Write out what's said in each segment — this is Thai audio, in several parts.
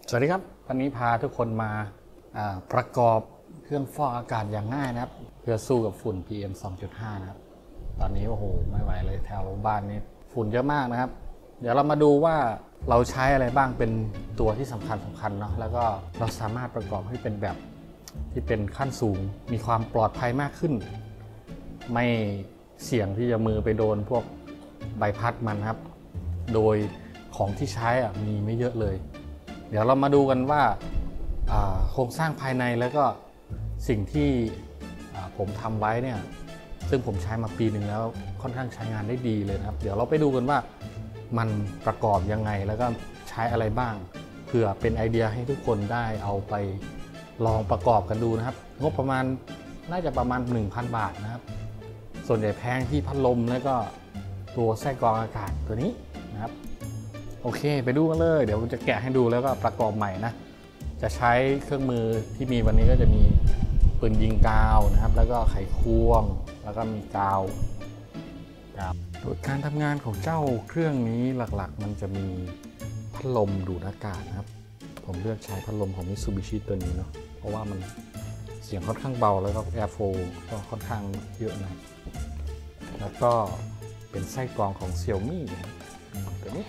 สวัสดีครับวันนี้พาทุกคนมาประกอบเครื่องฟอกอากาศอย่างง่ายนะครับเพื่อสู้กับฝุ่น PM 2.5 นะครับตอนนี้โอ้โหไม่ไหวเลยแถวบ้านนี้ฝุ่นเยอะมากนะครับเดี๋ยวเรามาดูว่าเราใช้อะไรบ้างเป็นตัวที่สำคัญเนาะแล้วก็เราสามารถประกอบให้เป็นแบบที่เป็นขั้นสูงมีความปลอดภัยมากขึ้นไม่เสี่ยงที่จะมือไปโดนพวกใบพัดมันครับโดยของที่ใช้มีไม่เยอะเลยเดี๋ยวเรามาดูกันว่าโครงสร้างภายในแล้วก็สิ่งที่ผมทำไว้เนี่ยซึ่งผมใช้มาปีหนึ่งแล้วค่อนข้างใช้งานได้ดีเลยนะครับเดี๋ยวเราไปดูกันว่ามันประกอบยังไงแล้วก็ใช้อะไรบ้างเพื่อเป็นไอเดียให้ทุกคนได้เอาไปลองประกอบกันดูนะครับงบประมาณน่าจะประมาณ 1,000 บาทนะครับส่วนใหญ่แพงที่พัดลมแล้วก็ตัวไส้กรองอากาศตัวนี้นะครับโอเคไปดูกันเลยเดี๋ยวผมจะแกะให้ดูแล้วก็ประกอบใหม่นะจะใช้เครื่องมือที่มีวันนี้ก็จะมีปืนยิงกาวนะครับแล้วก็ไขควงแล้วก็มีกาวโดยการทำงานของเจ้าเครื่องนี้หลักๆมันจะมีพัดลมดูดอากาศนะครับผมเลือกใช้พัดลมของ Mitsubishi ตัวนี้เนาะเพราะว่ามันเสียงค่อนข้างเบาแล้วก็ Airflow ก็ค่อนข้างเยอะนะแล้วก็เป็นไส้กรองของ Xiaomi ตัวนี้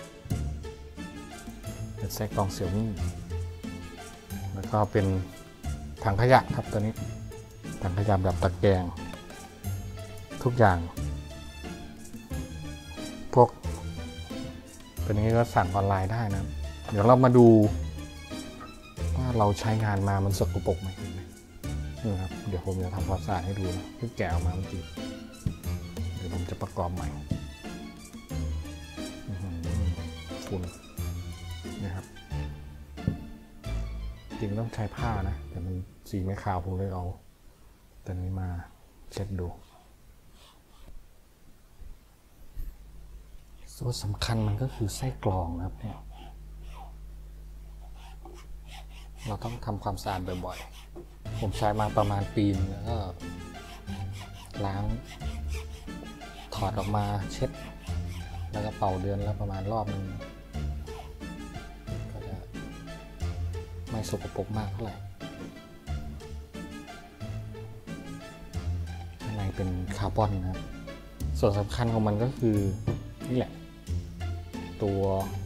เป็นไส้กรอง Xiaomi แล้วก็เป็นถังขยะครับตัวนี้ถังขยะแบบตะแกรงทุกอย่างพวกตัวนี้ก็สั่งออนไลน์ได้นะเดี๋ยวเรามาดูว่าเราใช้งานมามันสกปรกไหมนี่ครับเดี๋ยวผมจะทำความสะอาดให้ดูนะที่แกะออกมาเมื่อกี้เดี๋ยวผมจะประกอบใหม่ฝุ่นนะครับจริงต้องใช้ผ้านะแต่มันสีไม่ขาวผมเลยเอาตัวนี้มาเช็ดดูส่วนสำคัญมันก็คือไส้กรองนะครับเนี่ยเราต้องทำความสะอาดบ่อยๆผมใช้มาประมาณปีนึงแล้วก็ล้างถอดออกมาเช็ดแล้วก็เป่าเดือนแล้วประมาณรอบนึงก็จะไม่สกปรกมากเท่าไหร่ข้างในเป็นคาร์บอนนะครับส่วนสำคัญของมันก็คือนี่แหละตัว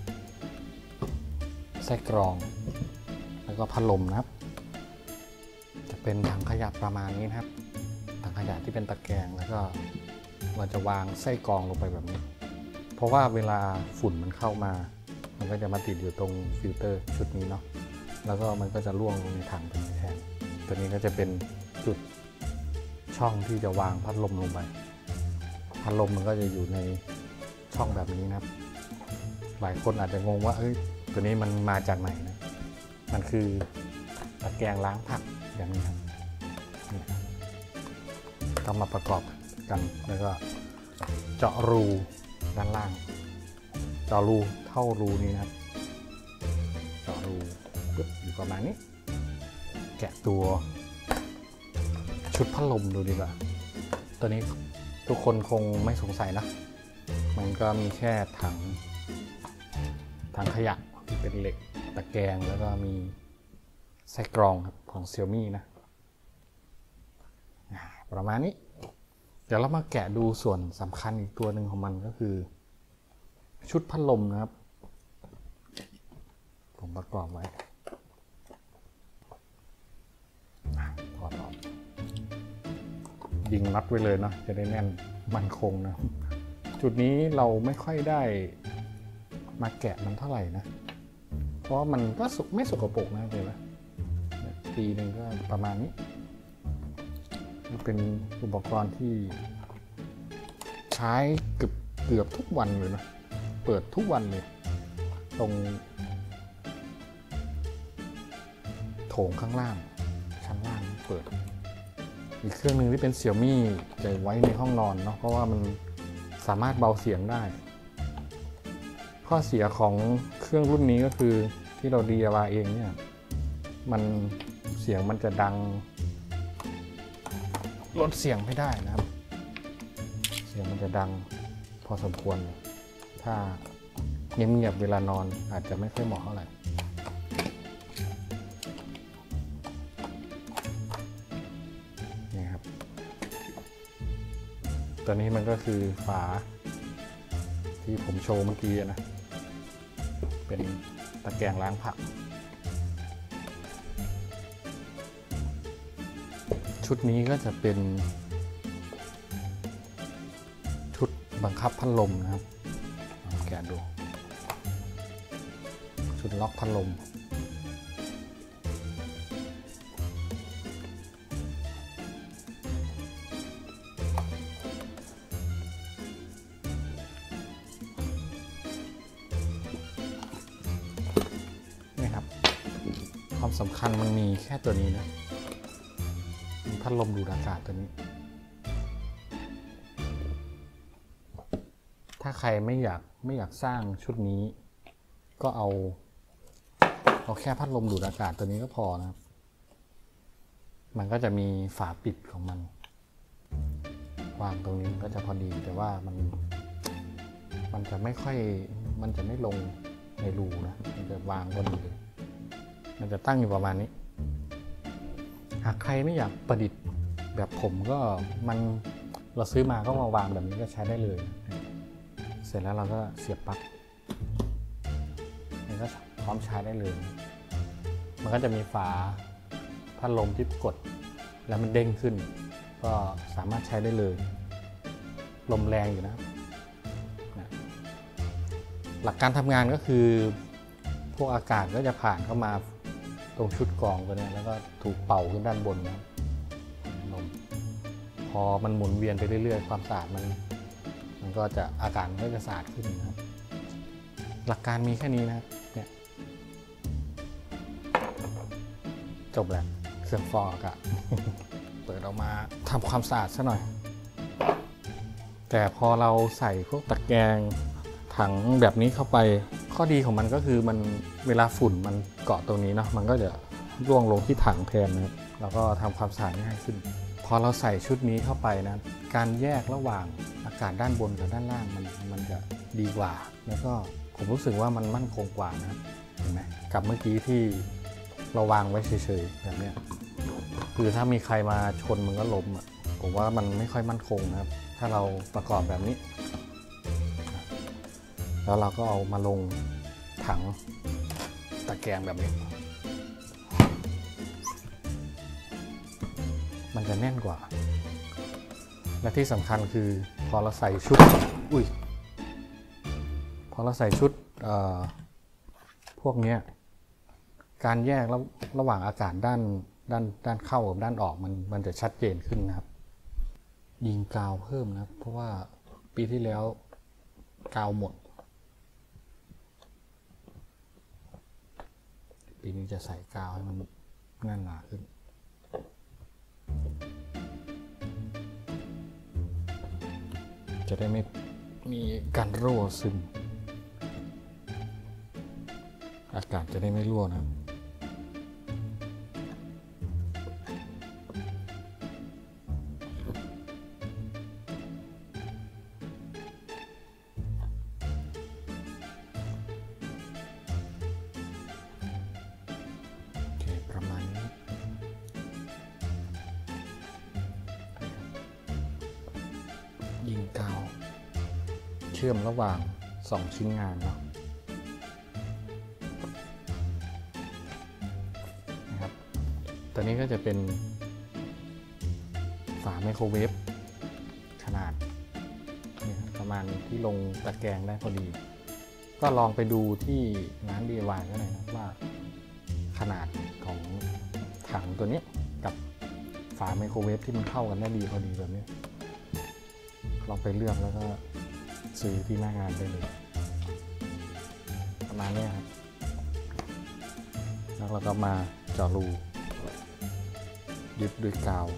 ไส้กรองแล้วก็พัดลมนะครับจะเป็นถังขยะประมาณนี้นะครับถังขยะที่เป็นตะแกรงแล้วก็เราจะวางไส้กรองลงไปแบบนี้เพราะว่าเวลาฝุ่นมันเข้ามามันก็จะมาติดอยู่ตรงฟิลเตอร์ชุดนี้เนาะแล้วก็มันก็จะร่วงลงในถังตรงนี้แทนตัวนี้ก็จะเป็นจุดช่องที่จะวางพัดลมลงไปพัดลมมันก็จะอยู่ในช่องแบบนี้นะครับหลายคนอาจจะงงว่าตัวนี้มันมาจากไหนนะมันคือตะแกรงล้างผักอย่างนี้ครับต้องมาประกอบกันแล้วก็เจาะรูด้านล่างเจาะรูเท่ารูนี้ครับเจาะรูปึ๊บอยู่ประมาณนี้แกะตัวชุดพัดลมดูดีกว่าตัวนี้ทุกคนคงไม่สงสัยนะมันก็มีแค่ถังขยะที่เป็นเหล็กตะแกรงแล้วก็มีไส้กรองครับของ Xiaomi นะประมาณนี้เดี๋ยวเรามาแกะดูส่วนสำคัญอีกตัวหนึ่งของมันก็คือชุดพัดลมนะครับผมประกอบไว้ถอดออกยิงน็อตไว้เลยเนาะจะได้แน่นมั่นคงนะจุดนี้เราไม่ค่อยได้มาแกะมันเท่าไหร่นะเพราะมันก็ไม่สกปรกนะเลยนะปีหนึ่งก็ประมาณนี้เป็นอุปกรณ์ที่ใช้เกือบทุกวันเลยนะเปิดทุกวันเลยตรงโถงข้างล่างชั้นล่างเปิดอีกเครื่องหนึ่งที่เป็น Xiaomi จะไว้ในห้องนอนเนาะเพราะว่ามันสามารถเบาเสียงได้ข้อเสียของเครื่องรุ่นนี้ก็คือที่เรา DIY เองเนี่ยมันเสียงมันจะดังลดเสียงไม่ได้นะครับเสียงมันจะดังพอสมควรถ้าเงียบๆเวลานอนอาจจะไม่ค่อยเหมาะเท่าไหร่ตัวนี้มันก็คือฝาที่ผมโชว์เมื่อกี้นะเป็นตะแกรงล้างผักชุดนี้ก็จะเป็นชุดบังคับพัดลมนะครับแกะดูชุดล็อกพัดลมนี่ครับความสำคัญมันมีแค่ตัวนี้นะพัดลมดูดอากาศตัวนี้ถ้าใครไม่อยากสร้างชุดนี้ก็เอาแค่พัดลมดูดอากาศตัวนี้ก็พอนะครับมันก็จะมีฝาปิดของมันวางตรงนี้ก็จะพอดีแต่ว่ามันจะไม่ค่อยมันจะไม่ลงในรูนะมันจะวางพอดีเลยมันจะตั้งอยู่ประมาณนี้หากใครไม่อยากประดิษฐ์แบบผมก็เราซื้อมาก็มาวางแบบนี้ก็ใช้ได้เลยเสร็จแล้วเราก็เสียบปลั๊กนี่ก็พร้อมใช้ได้เลยมันก็จะมีฝาพัดลมที่กดแล้วมันเด้งขึ้นก็สามารถใช้ได้เลยลมแรงอยู่นะหลักการทำงานก็คือพวกอากาศก็จะผ่านเข้ามาตรงชุดกรองตัวนี้แล้วก็ถูกเป่าขึ้นด้านบนนะลมพอมันหมุนเวียนไปเรื่อยๆความสะอาดมันก็จะอากาศก็จะสะอาดขึ้นนะครับหลักการมีแค่นี้นะครับเนี่ยจบแล้วเครื่องฟอกอากาศ เปิดออกมาทำความสะอาดซะหน่อยแต่พอเราใส่พวกตะแกรงถังแบบนี้เข้าไปข้อดีของมันก็คือมันเวลาฝุ่นมันเกาะตรงนี้เนาะมันก็จะร่วงลงที่ถังแทนนะครับแล้วก็ทำความสะอาดง่ายขึ้นพอเราใส่ชุดนี้เข้าไปนะการแยกระหว่างอากาศด้านบนกับด้านล่างมันจะดีกว่าแล้วก็ผมรู้สึกว่ามันมั่นคงกว่านะครับเห็นไหมกับเมื่อกี้ที่เราวางไว้เฉยๆแบบนี้คือถ้ามีใครมาชนมันก็ล้มอ่ะผมว่ามันไม่ค่อยมั่นคงนะครับถ้าเราประกอบแบบนี้แล้วเราก็เอามาลงถังตะแกรงแบบนี้มันจะแน่นกว่าและที่สำคัญคือพอเราใส่ชุดพอเราใส่ชุดพวกนี้การแยกระหว่างอากาศด้านเข้ากับด้านออกมันจะชัดเจนขึ้นนะครับยิงกาวเพิ่มนะเพราะว่าปีที่แล้วกาวหมดปีนี้จะใส่กาวให้มันแน่นหนาขึ้นจะได้ไม่มีการรั่วซึมอากาศจะได้ไม่รั่วนะครับประมาณนี้ยิงกาวเชื่อมระหว่าง2ชิ้นงานเนาะนะครับตัวนี้ก็จะเป็นฝาไมโครเวฟขนาดนี่ครับประมาณที่ลงตะแกรงได้พอดีก็ลองไปดูที่ร้าน DIY ก็ได้นะว่าขนาดของถังตัวนี้กับฝาไมโครเวฟที่มันเข้ากันได้ดีพอดีแบบนี้ลองไปเลือกแล้วก็ซื้อที่หน้างานได้เลยประมาณนี้ครับแล้วเราก็มาเจาะรูยึดด้วยกาว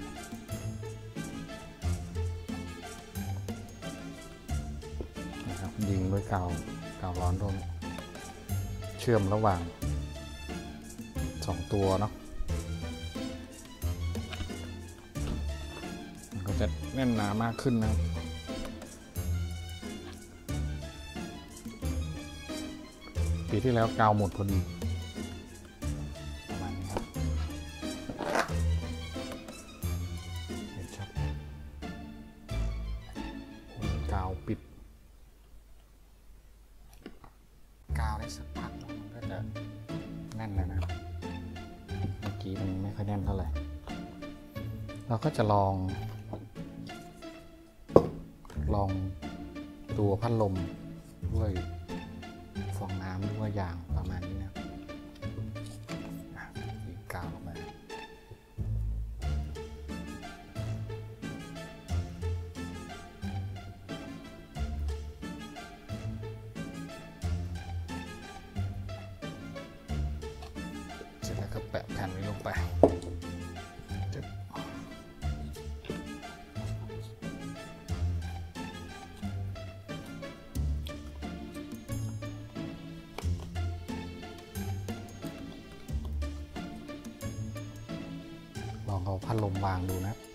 นะครับยิงด้วยกาวร้อนตรงเชื่อมระหว่าง2ตัวเนาะมันก็จะแน่นหนามากขึ้นนะครับปีที่แล้วกาวหมดพอดีประมาณนี้ครับเห็นชัดแน่นแล้วนะเมื่อกี้มันไม่ค่อยแน่นเท่าไหร่เราก็จะลองตัวพัดลมด้วยฟองน้ำด้วยยางประมาณนี้นะยิงกาวลงมาเสร็จแล้วก็แปะแผ่นนี้ลงไปลองเอาพัดลมวางดูนะ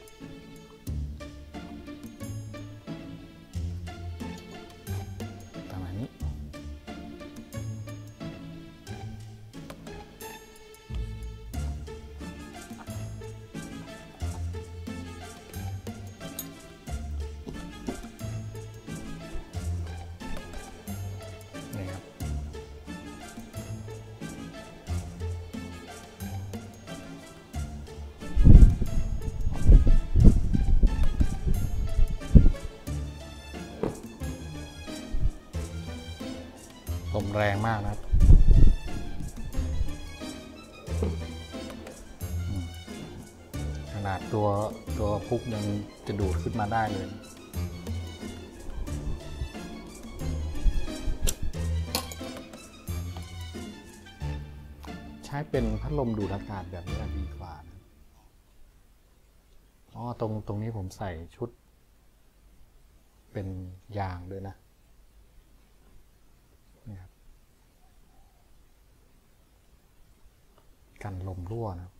ประมาณนี้นี่ครับลมแรงมากนะครับขนาดตัวพุกยังจะดูดขึ้นมาได้เลยใช้เป็นพัดลมดูดอากาศแบบนี้ดีกว่านะอ๋อตรงนี้ผมใส่ชุดเป็นยางด้วยนะนี่ครับกันลมรั่วนะ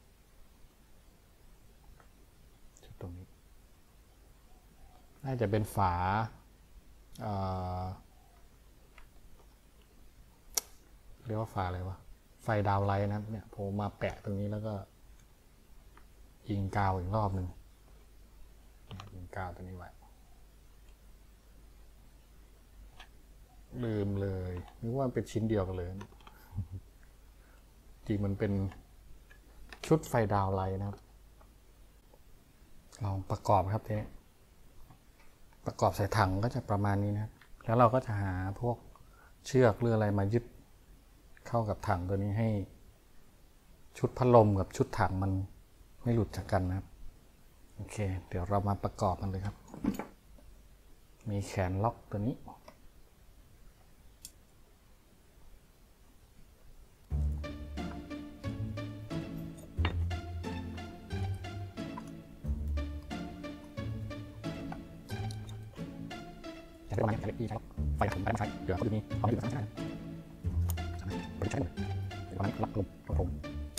ชุดตรงนี้น่าจะเป็นฝาเรียกว่าฝาอะไรวะไฟดาวไลท์นะครับเนี่ยผมมาแปะตรงนี้แล้วก็ยิงกาวอีกรอบหนึ่งยิงกาวตัวนี้ไว้ลืมเลยนึกว่าเป็นชิ้นเดียวกันเลยจริงมันเป็นชุดไฟดาวไลท์นะครับลองประกอบครับทีนี้ประกอบใส่ถังก็จะประมาณนี้นะครับแล้วเราก็จะหาพวกเชือกหรืออะไรมายึดเข้ากับถังตัวนี้ให้ชุดพัดลมกับชุดถังมันไม่หลุดจากกันนะครับโอเคเดี๋ยวเรามาประกอบมันเลยครับมีแขนล็อกตัวนี้จะได้ประมาณนี้ที่ใช้ไฟผมไม่ต้องใช้เดี๋ยวเขาจะมีความอยู่ในนั้นไม่ใช่เลยประมาณนี้ล็อกลมของผม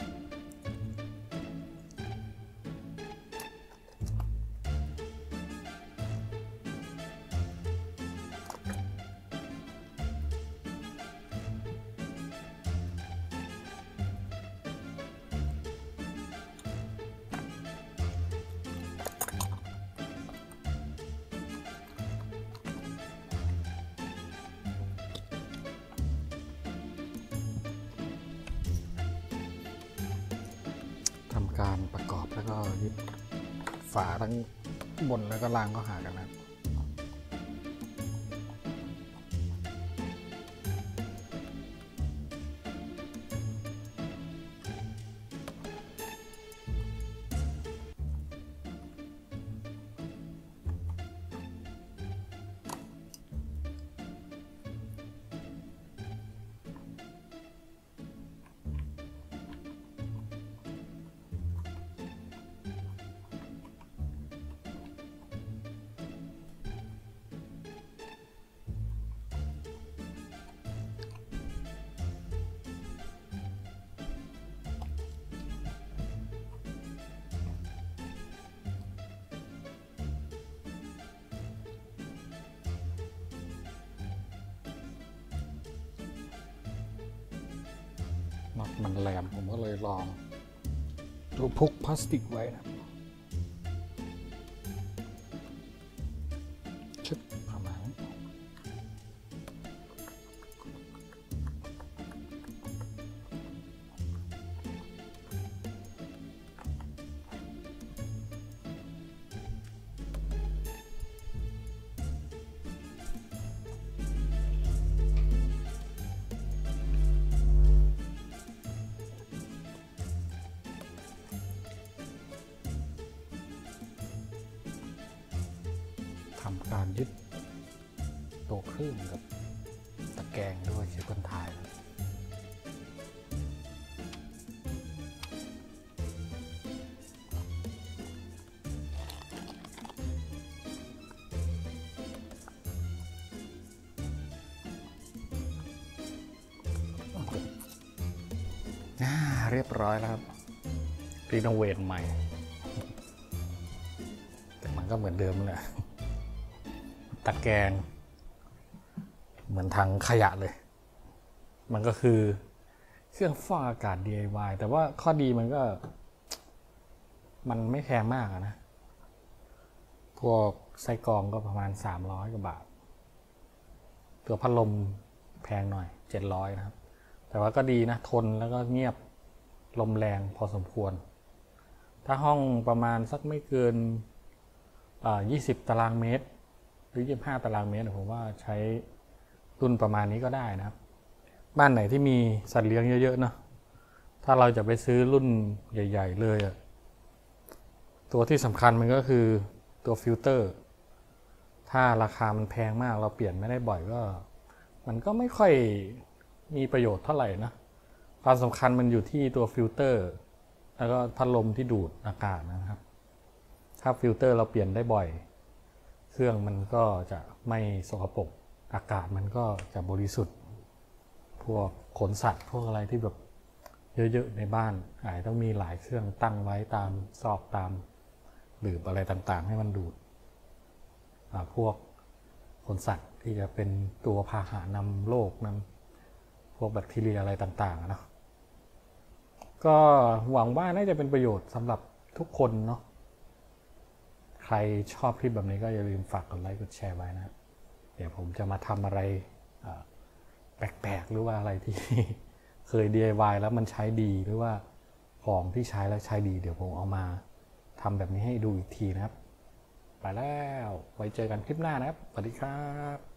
ทำการประกอบแล้วก็ยึดฝาทั้งบนแล้วก็ล่างก็หากันนะน็อตมันแหลมผมก็เลยลองรูปพุกพลาสติกไว้นะชุดประมาณนี้การยึดตัวเครื่องกับตะแกรงด้วยเคเบิลไทยเรียบร้อยแล้วครับรีโนเวทใหม่แต่มันก็เหมือนเดิมแหละตะแกรงเหมือนถังขยะเลยมันก็คือเครื่องฟอกอากาศ DIY แต่ว่าข้อดีมันก็มันไม่แพงมากนะพวกไส้กรองก็ประมาณ300 กว่าบาทตัวพัดลมแพงหน่อย700นะครับแต่ว่าก็ดีนะทนแล้วก็เงียบลมแรงพอสมควรถ้าห้องประมาณสักไม่เกิน20 ตารางเมตรหรือ25 ตารางเมตรผมว่าใช้รุ่นประมาณนี้ก็ได้นะครับบ้านไหนที่มีสัตว์เลี้ยงเยอะๆเนาะถ้าเราจะไปซื้อรุ่นใหญ่ๆเลยตัวที่สำคัญมันก็คือตัวฟิลเตอร์ถ้าราคามันแพงมากเราเปลี่ยนไม่ได้บ่อยก็มันก็ไม่ค่อยมีประโยชน์เท่าไหร่นะความสำคัญมันอยู่ที่ตัวฟิลเตอร์แล้วก็พัดลมที่ดูดอากาศนะครับถ้าฟิลเตอร์เราเปลี่ยนได้บ่อยเครื่องมันก็จะไม่สกปรกอากาศมันก็จะบริสุทธิ์พวกขนสัตว์พวกอะไรที่แบบเยอะๆในบ้านอาจต้องมีหลายเครื่องตั้งไว้ตามซอกตามหลืบอะไรต่างๆให้มันดูดพวกขนสัตว์ที่จะเป็นตัวพาหะนำโรคนำพวกแบคทีเรียอะไรต่างๆเนาะก็หวังว่าน่าจะเป็นประโยชน์สำหรับทุกคนเนาะใครชอบคลิปแบบนี้ก็อย่าลืมฝากกดไลค์กดแชร์ไว้นะเดี๋ยวผมจะมาทำอะไรแปลกๆหรือว่าอะไรที่เคย DIY แล้วมันใช้ดีหรือว่าของที่ใช้แล้วใช้ดีเดี๋ยวผมเอามาทำแบบนี้ให้ดูอีกทีนะครับไปแล้วไว้เจอกันคลิปหน้านะครับสวัสดีครับ